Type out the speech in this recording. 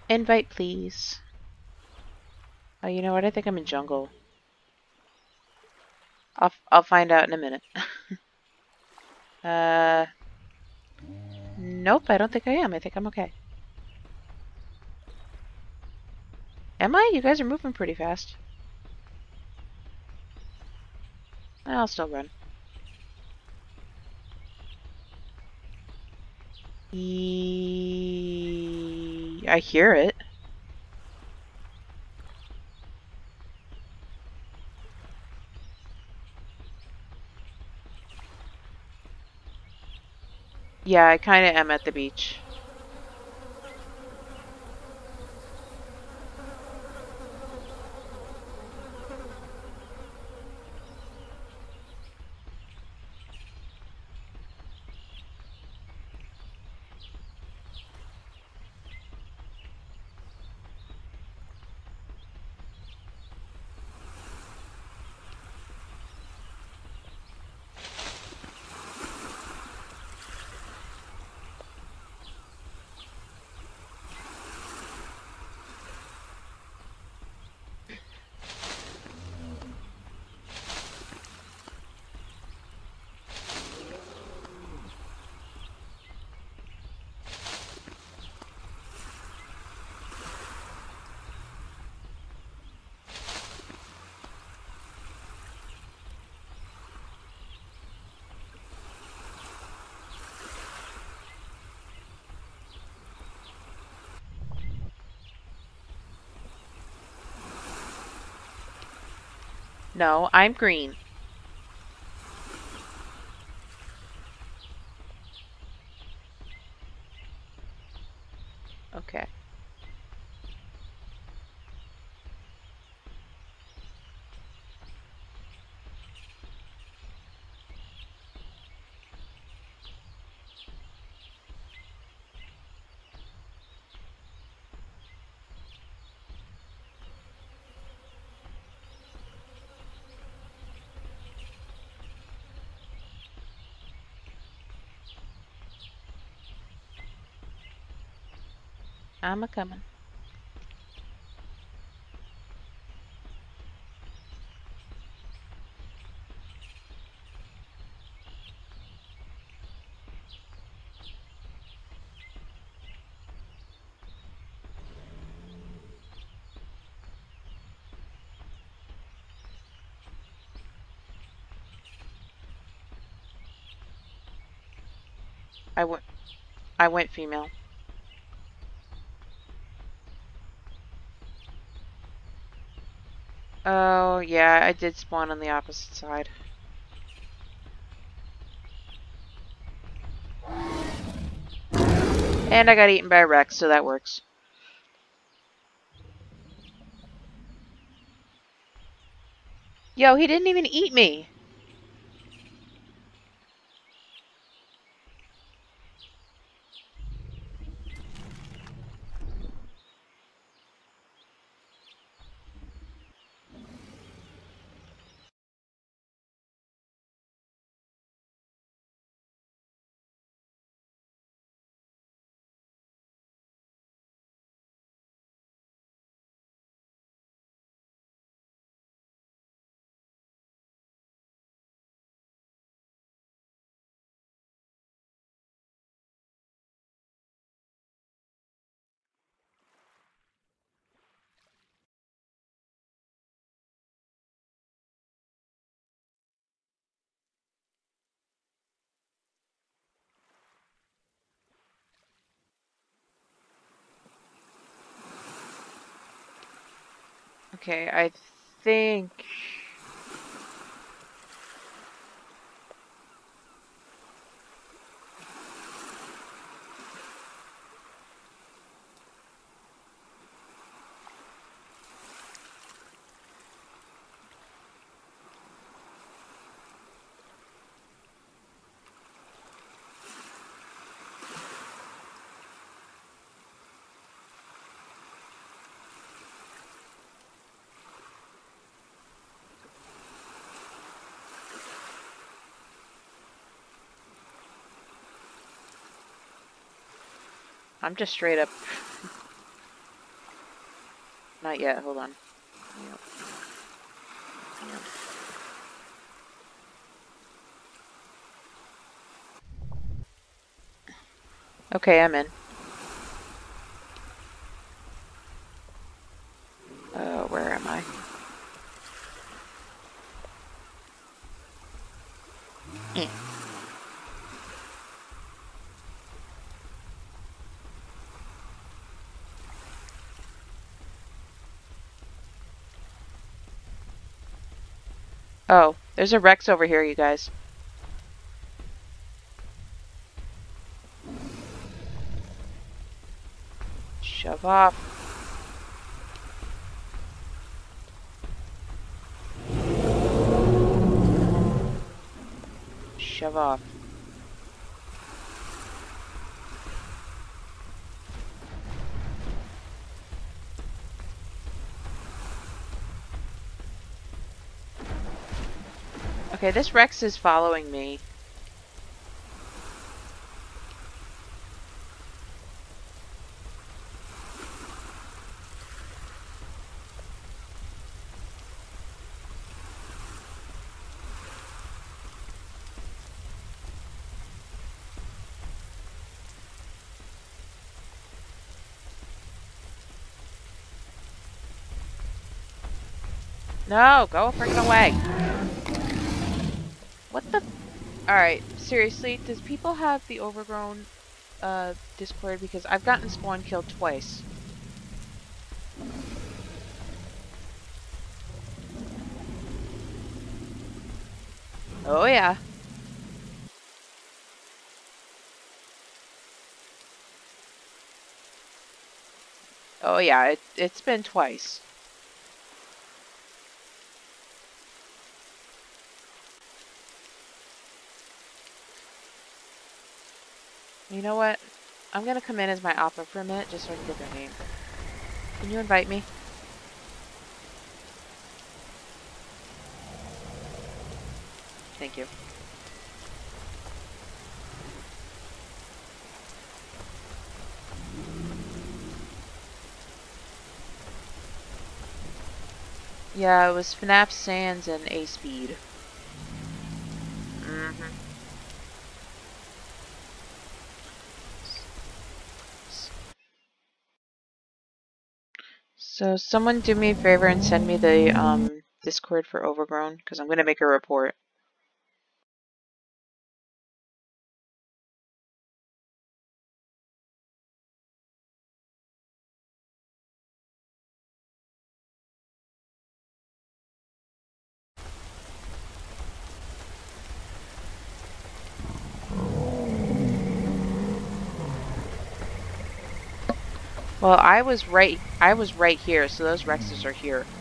Invite, please. Oh, you know what? I think I'm in jungle. I'll find out in a minute. Nope, I don't think I am. I think I'm okay. Am I? You guys are moving pretty fast. I'll still run. I hear it. Yeah, I kind of am at the beach. No, I'm green. Okay. I'm a-coming. I went I went female. Oh, yeah, I did spawn on the opposite side. And I got eaten by a Rex, so that works. Yo, he didn't even eat me. Okay, I think... I'm just straight up... Not yet. Hold on. Yep. Yep. Okay, I'm in. Where am I? Oh, there's a Rex over here, you guys. Shove off. Shove off. Okay, this Rex is following me. No, go freaking away. What the? Alright, seriously, does people have the Overgrown Discord? Because I've gotten spawn killed twice. Oh yeah. Oh yeah, it's been twice. You know what? I'm gonna come in as my opera for a minute just so I can get their name. Can you invite me? Thank you. Yeah, it was FNAF Sans and A-Speed. So someone do me a favor and send me the Discord for Overgrown, because I'm gonna make a report. Well, I was right here, so those Rexes are here.